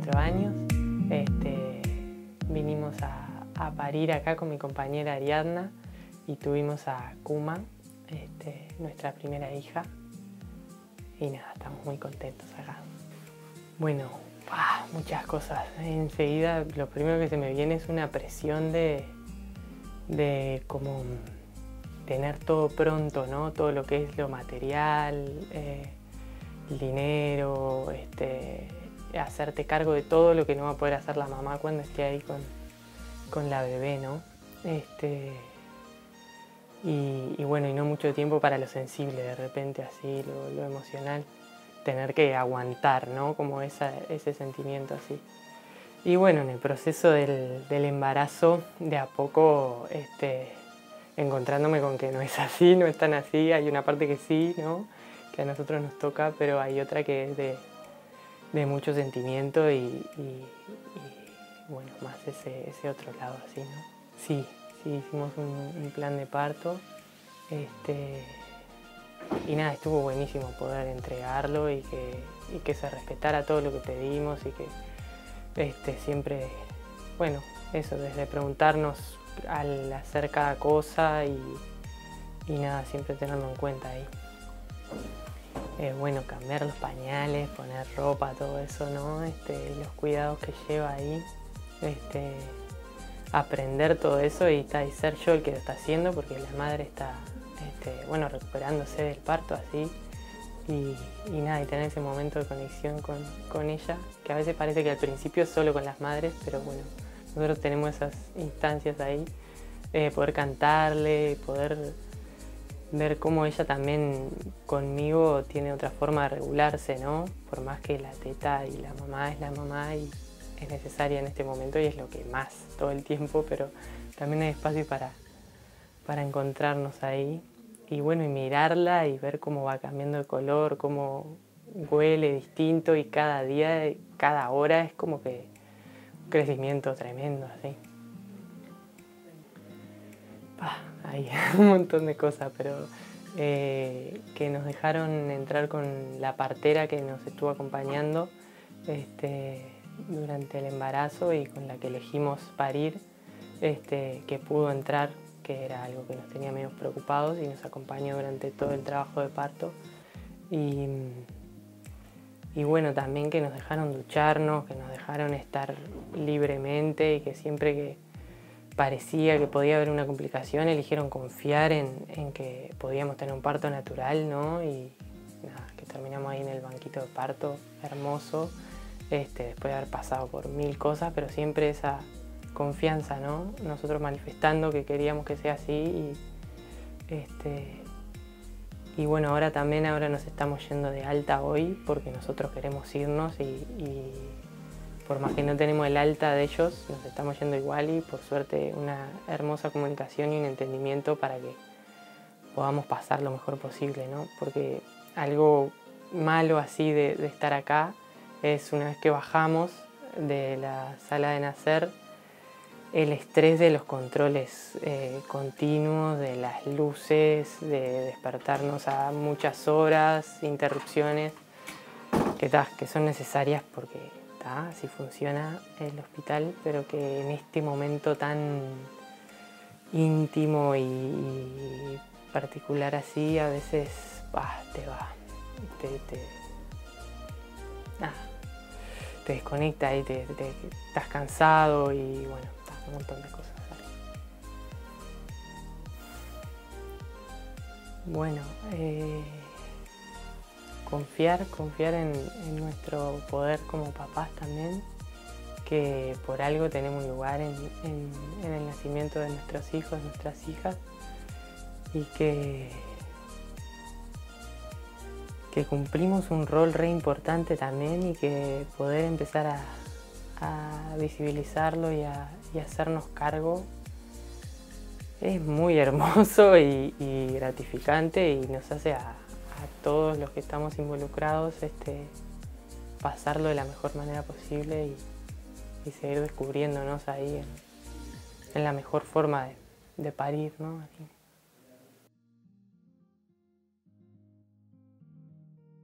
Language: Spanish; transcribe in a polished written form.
4 años. Vinimos a parir acá con mi compañera Ariadna y tuvimos a Kuma, nuestra primera hija. Y nada, estamos muy contentos acá. Bueno, muchas cosas. Enseguida lo primero que se me viene es una presión de como tener todo pronto, ¿no? Todo lo que es lo material, el dinero, hacerte cargo de todo lo que no va a poder hacer la mamá cuando esté ahí con la bebé, ¿no? Y bueno, y no mucho tiempo para lo sensible, de repente así, lo emocional, tener que aguantar, ¿no? Como ese sentimiento así. Y bueno, en el proceso del embarazo, de a poco, encontrándome con que no es así, no es tan así, hay una parte que sí, ¿no? Que a nosotros nos toca, pero hay otra que es de mucho sentimiento y bueno, más ese otro lado así, ¿no? Sí, hicimos un plan de parto, y nada, estuvo buenísimo poder entregarlo y que se respetara todo lo que pedimos y que siempre, bueno, eso, desde preguntarnos al hacer cada cosa y nada, siempre tenerlo en cuenta ahí. Bueno, cambiar los pañales, poner ropa, todo eso, ¿no? Los cuidados que lleva ahí, aprender todo eso y ser yo el que lo está haciendo, porque la madre está, bueno, recuperándose del parto así, y nada, y tener ese momento de conexión con ella, que a veces parece que al principio es solo con las madres, pero bueno, nosotros tenemos esas instancias ahí, poder cantarle, poder ver cómo ella también conmigo tiene otra forma de regularse, ¿no? Por más que la teta y la mamá es la mamá y es necesaria en este momento y es lo que más todo el tiempo, pero también hay espacio para encontrarnos ahí. Y bueno, y mirarla y ver cómo va cambiando de color, cómo huele distinto y cada día, cada hora es como que un crecimiento tremendo, así. Hay un montón de cosas, pero que nos dejaron entrar con la partera que nos estuvo acompañando durante el embarazo y con la que elegimos parir, que pudo entrar, que era algo que nos tenía medio preocupados y nos acompañó durante todo el trabajo de parto. Y bueno, también que nos dejaron ducharnos, que nos dejaron estar libremente y que siempre que parecía que podía haber una complicación, eligieron confiar en que podíamos tener un parto natural, ¿no? Y nada, que terminamos ahí en el banquito de parto, hermoso, después de haber pasado por 1000 cosas, pero siempre esa confianza, ¿no? Nosotros manifestando que queríamos que sea así y bueno, ahora nos estamos yendo de alta hoy porque nosotros queremos irnos y por más que no tenemos el alta de ellos, nos estamos yendo igual y por suerte una hermosa comunicación y un entendimiento para que podamos pasar lo mejor posible, ¿no? Porque algo malo así de estar acá es una vez que bajamos de la sala de nacer, el estrés de los controles continuos, de las luces, de despertarnos a muchas horas, interrupciones, que son necesarias porque así funciona el hospital, pero que en este momento tan íntimo y particular así, a veces te desconecta y estás cansado y bueno, un montón de cosas. Bueno, confiar en nuestro poder como papás también, que por algo tenemos un lugar en el nacimiento de nuestros hijos, nuestras hijas, y que cumplimos un rol re importante también y que poder empezar a visibilizarlo y hacernos cargo es muy hermoso y gratificante y nos hace a todos los que estamos involucrados pasarlo de la mejor manera posible y seguir descubriéndonos ahí en la mejor forma de parir, ¿no? Así.